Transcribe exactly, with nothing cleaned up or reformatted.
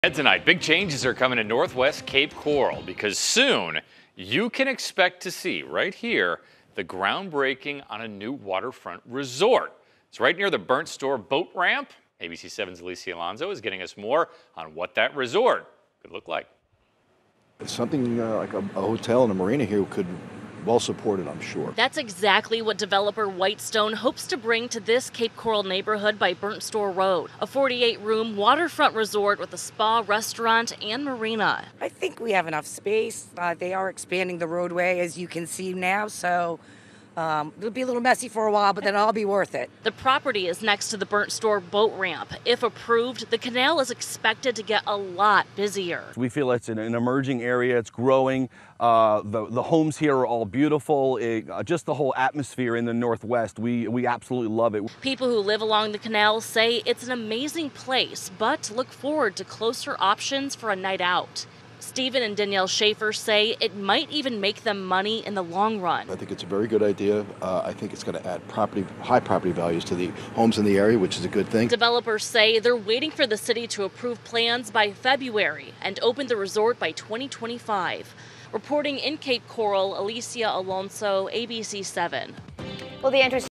And tonight, big changes are coming to Northwest Cape Coral because soon you can expect to see right here the groundbreaking on a new waterfront resort. It's right near the Burnt Store boat ramp. A B C seven's Alicia Alonso is getting us more on what that resort could look like. Something uh, like a, a hotel and a marina here could well supported, I'm sure. That's exactly what developer Whitestone hopes to bring to this Cape Coral neighborhood by Burnt Store Road, a forty-eight room waterfront resort with a spa, restaurant, and marina. I think we have enough space. Uh, they are expanding the roadway, as you can see now, so um, it'll be a little messy for a while, but then it'll all be worth it. The property is next to the Burnt Store boat ramp. If approved, the canal is expected to get a lot busier. We feel it's an, an emerging area. It's growing. Uh, the, the homes here are all beautiful. It, uh, just the whole atmosphere in the Northwest, we, we absolutely love it. People who live along the canal say it's an amazing place, but look forward to closer options for a night out. Stephen and Danielle Schaefer say it might even make them money in the long run. I think it's a very good idea. Uh, I think it's going to add property, high property values to the homes in the area, which is a good thing. Developers say they're waiting for the city to approve plans by February and open the resort by twenty twenty-five. Reporting in Cape Coral, Alicia Alonso, A B C seven. Well, the interest